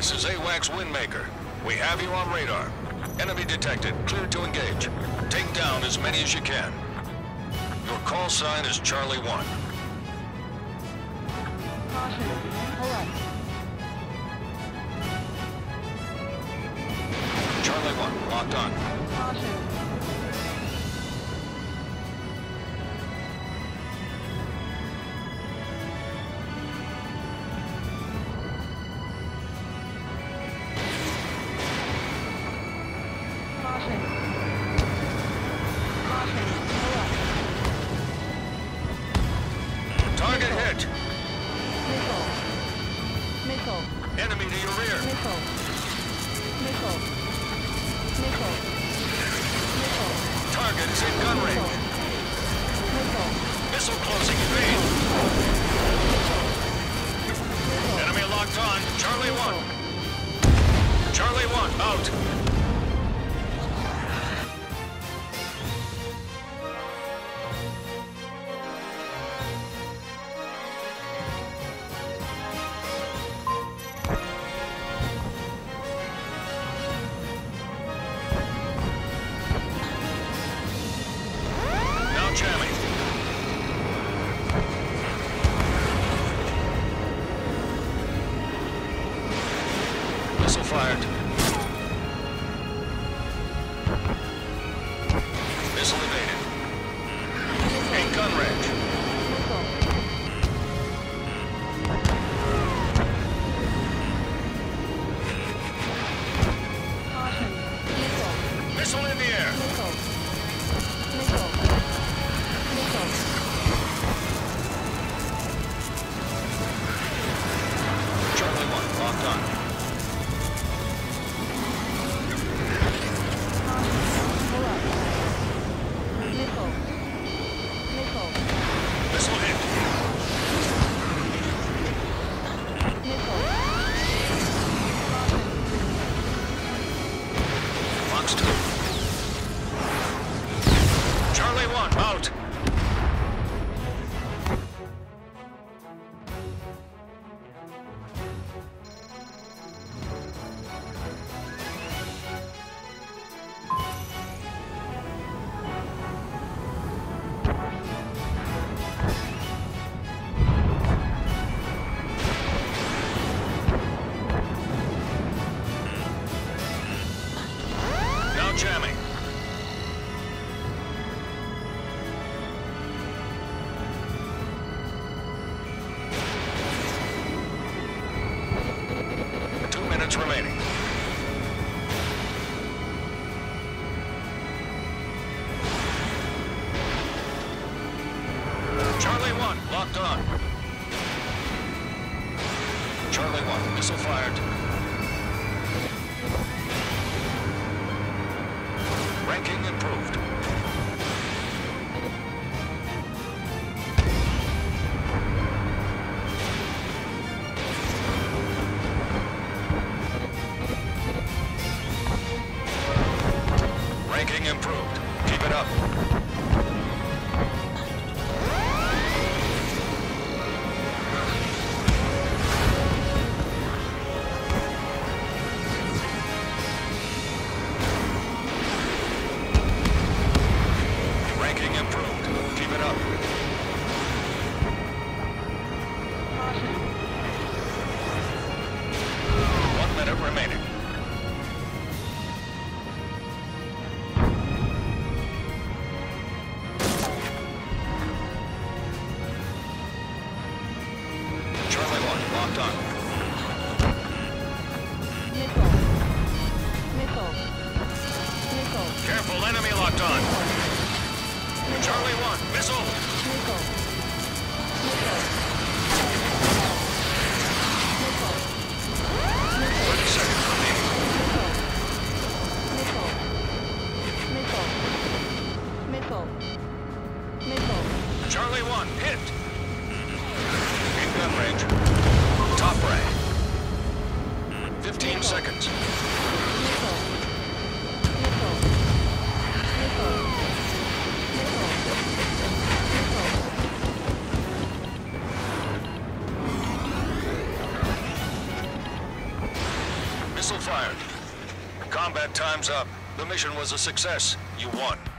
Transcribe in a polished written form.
This is AWACS Windmaker. We have you on radar. Enemy detected. Cleared to engage. Take down as many as you can. Your call sign is Charlie 1. Caution. Pull up. Charlie 1, locked on. Caution. Caution. Caution. Pull up. Target hit. Missile. Missile. Enemy to your rear. Missile. Missile. Missile. Missile. Target is in gun range. Missile. Missile closing in range. Enemy locked on. Charlie 1. Charlie 1, out. Now jamming. Missile fired. Missile evaded. In gun range. Missile. Caution. Missile. Missile in the air. Missile. Missile. Missile. Charlie 1, locked on. Pull up. Missile. Missile. Missile hit. Missile. Fox 2. Charlie 1, out. Now jamming. Minutes remaining. Charlie 1, locked on. Charlie 1, missile fired. Ranking improved. Ranking improved. Keep it up. Ranking improved. Keep it up. Caution. 1 minute remaining. Charlie 1, locked on. Missile. Missile. Missile. Careful, enemy locked on. Charlie 1, missile. Missile. Missile. Missile. 30 seconds remaining. Missile. Missile. Missile. Missile. Charlie 1, hit. In gun range. Top rank. 15 seconds. Missile. Missile. Missile. Missile. Missile. Combat time's up. The mission was a success. You won.